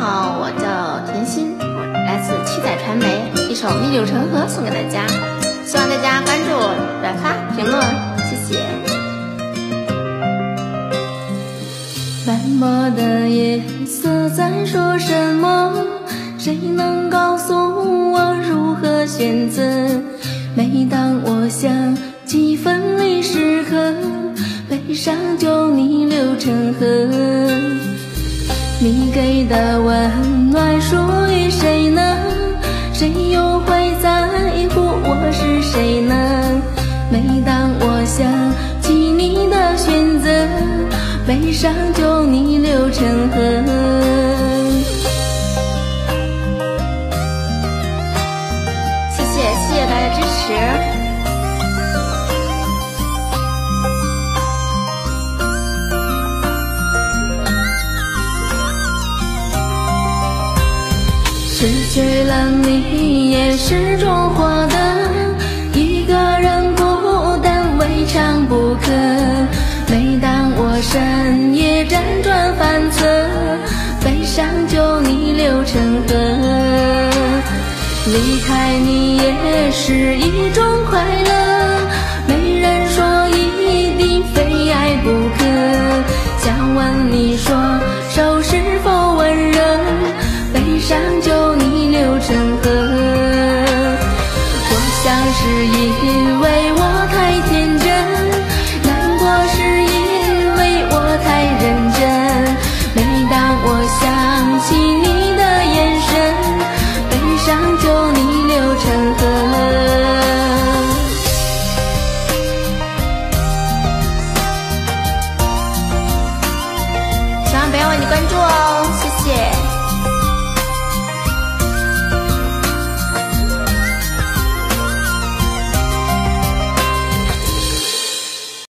好，我叫甜心，我来自七仔传媒，一首《逆流成河》送给大家，希望大家关注、转发、评论，谢谢。 斑驳的夜色在说什么？谁能告诉我如何选择？每当我想起分离时刻，悲伤就逆流成河。你给的温暖属于谁呢？谁又会在乎我是谁呢？每当我想起你的选择，悲伤就逆流成河。 谢谢大家支持。 失去了你也是种获得，一个人孤单未尝不可。每当我深夜辗转反侧，悲伤就逆流成河。离开你也是一种快乐，